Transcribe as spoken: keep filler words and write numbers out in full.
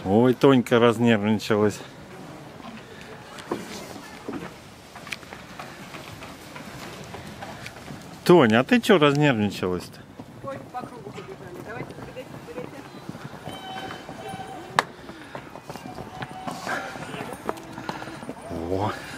Ой, Тонька разнервничалась. Тоня, а ты что разнервничалась-то? Ой, по кругу побежали. Давайте, побегайте, побегайте. О.